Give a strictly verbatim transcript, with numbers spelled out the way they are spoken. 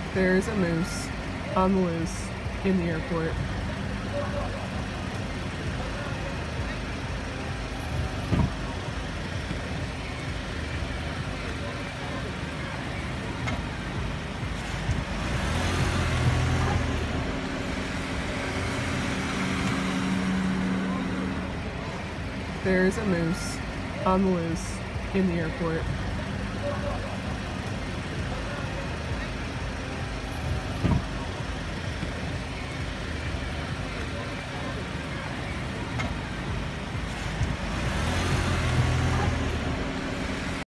There's a moose on the loose in the airport. There's a moose on the loose in the airport.